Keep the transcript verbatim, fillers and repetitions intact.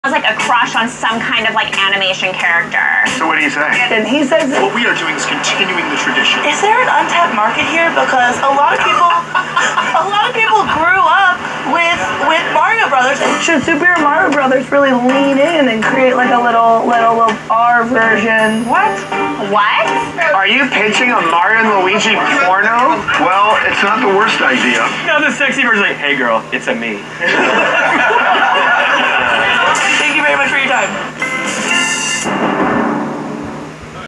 has like a crush on some kind of like animation character. So what do you say? And he says, what we are doing is continuing the tradition. Is there an untapped market here? Because a lot of people, a lot of people grew up with with Mario Brothers. should Super Mario Brothers really lean in and create like a little little, little R version? What? What? Are you pitching a Mario and Luigi porno? Well, it's not the worst idea. No, the sexy version like, hey girl, it's a me. Thank you very much for your time.